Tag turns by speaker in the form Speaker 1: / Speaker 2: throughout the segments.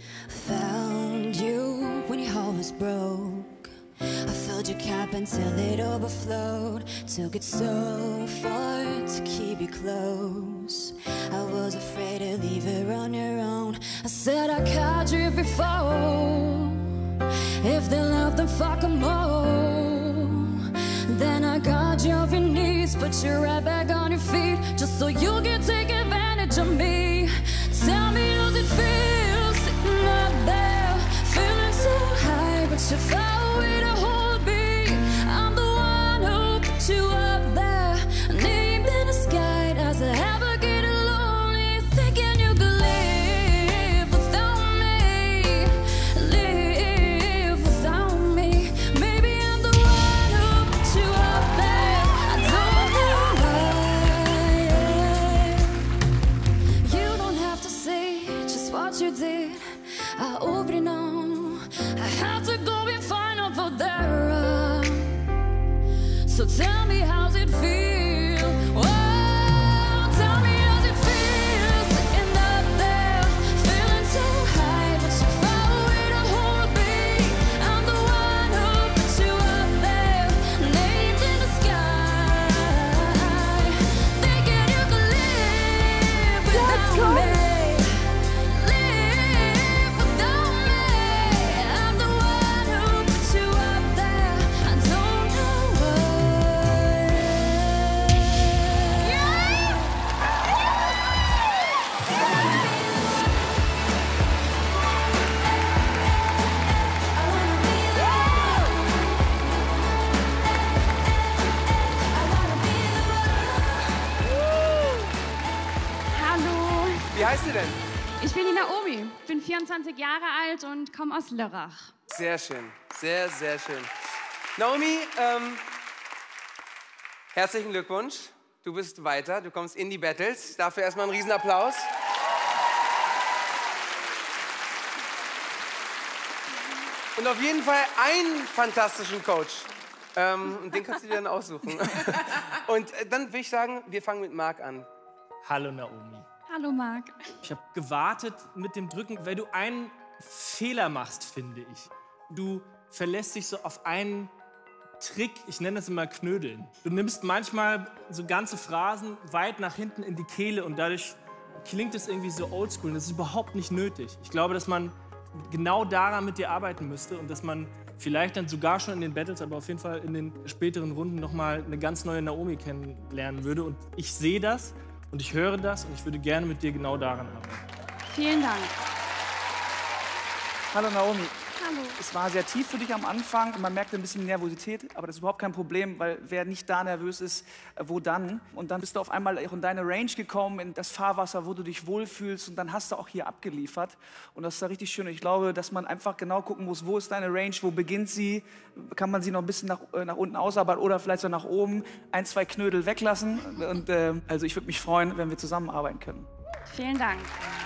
Speaker 1: Found you when your heart was broke. I filled your cup until it overflowed. Took it so far to keep you close. I was afraid to leave her on your own. I said I caught you if you fall. If they love, then fuck 'em all. Then I got you off your knees, put you right back on your feet, just so you can take advantage of me. Tell me how it feels sitting up there, feeling so high, but you're far away to hold me. I'm the one who put you up there, named in the sky. Does it ever get lonely thinking you could live without me? Live without me. Maybe I'm the one who put you up there. I don't know why. You don't have to say just what you did. I already know. I have to go and find out for there. So tell me how's it feel? Oh, tell me how's it feel sitting up there, feeling so high, but you're far away to hold me. I'm the one who put you up there, named in the sky. Thinking you could live without me. Live without me. I'm the one who put you up there. I don't know why.
Speaker 2: Hallo,
Speaker 3: Wie heißt sie denn?
Speaker 2: ich bin die Naomi, bin 24 Jahre alt und komme aus Lörrach.
Speaker 3: Sehr schön, sehr, sehr schön. Naomi, herzlichen Glückwunsch. Du bist weiter, du kommst in die Battles. Dafür erstmal einen Riesenapplaus. Und auf jeden Fall einen fantastischen Coach. Und den kannst du dir dann aussuchen. Und dann würde ich sagen, wir fangen mit Marc an.
Speaker 4: Hallo Naomi.
Speaker 2: Hallo Marc.
Speaker 4: Ich habe gewartet mit dem Drücken, weil du einen Fehler machst, finde ich. Du verlässt dich so auf einen Trick, ich nenne das immer Knödeln. Du nimmst manchmal so ganze Phrasen weit nach hinten in die Kehle und dadurch klingt es irgendwie so oldschool. Das ist überhaupt nicht nötig. Ich glaube, dass man genau daran mit dir arbeiten müsste und dass man vielleicht dann sogar schon in den Battles, aber auf jeden Fall in den späteren Runden nochmal eine ganz neue Naomi kennenlernen würde. Und ich sehe das und ich höre das und ich würde gerne mit dir genau daran arbeiten.
Speaker 2: Vielen Dank.
Speaker 5: Hallo Naomi.
Speaker 2: Hallo.
Speaker 5: Es war sehr tief für dich am Anfang und man merkte ein bisschen Nervosität, aber das ist überhaupt kein Problem, weil wer nicht da nervös ist, wo dann? Und dann bist du auf einmal auch in deine Range gekommen, in das Fahrwasser, wo du dich wohlfühlst und dann hast du auch hier abgeliefert und das ist da richtig schön. Und ich glaube, dass man einfach genau gucken muss, wo ist deine Range, wo beginnt sie, kann man sie noch ein bisschen nach unten ausarbeiten oder vielleicht so nach oben, ein, zwei Knödel weglassen und also ich würde mich freuen, wenn wir zusammenarbeiten können.
Speaker 2: Vielen Dank.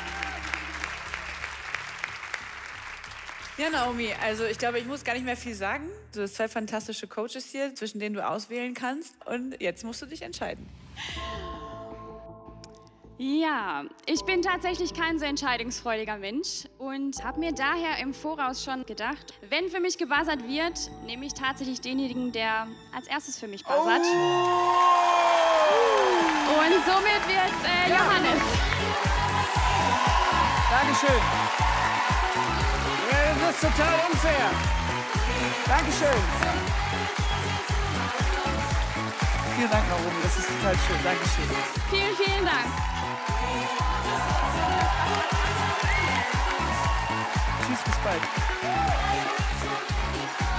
Speaker 6: Ja, Naomi, also ich glaube, ich muss gar nicht mehr viel sagen. Du hast zwei fantastische Coaches hier, zwischen denen du auswählen kannst. Und jetzt musst du dich entscheiden.
Speaker 2: Ja, ich bin tatsächlich kein so entscheidungsfreudiger Mensch und habe mir daher im Voraus schon gedacht, wenn für mich gebuzzert wird, nehme ich tatsächlich denjenigen, der als erstes für mich buzzert. Und somit wird Johannes.
Speaker 5: Dankeschön.
Speaker 3: Das ist total unfair.
Speaker 5: Dankeschön. Vielen Dank, Naomi, das ist total schön. Dankeschön.
Speaker 2: Vielen, vielen Dank.
Speaker 5: Tschüss, bis bald.